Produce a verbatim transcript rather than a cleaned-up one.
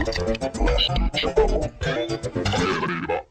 プラスチックシャカをアメリカにいれば